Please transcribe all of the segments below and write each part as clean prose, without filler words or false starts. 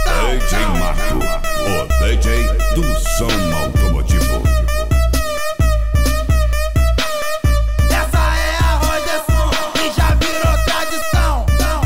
DJ Marco, o DJ do som automotivo. Essa é a Rogerson e já virou tradição.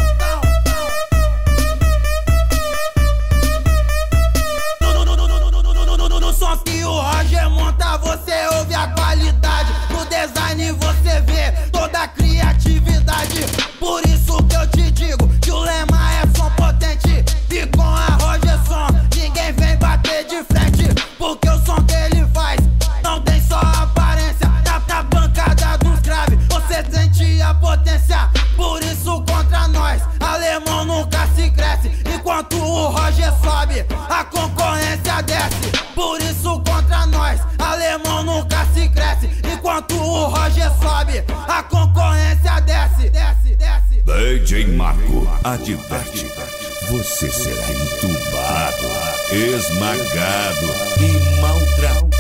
No som que o Roger monta, você ouve a qualidade. No design você vê toda a criatividade. Por isso que eu te digo que o lema é som potente. E com a Rogerson ninguém vem bater de frente, porque o som que ele faz não tem só aparência. Na bancada dos graves você sente a potência. Por isso contra nós alemão nunca se cresce. Enquanto o Roger sobe, a concorrência desce. Por isso contra nós alemão nunca se cresce. Enquanto o Roger sobe, a concorrência desce. DJ Marco adverte: você será entubado, esmagado e maltratado.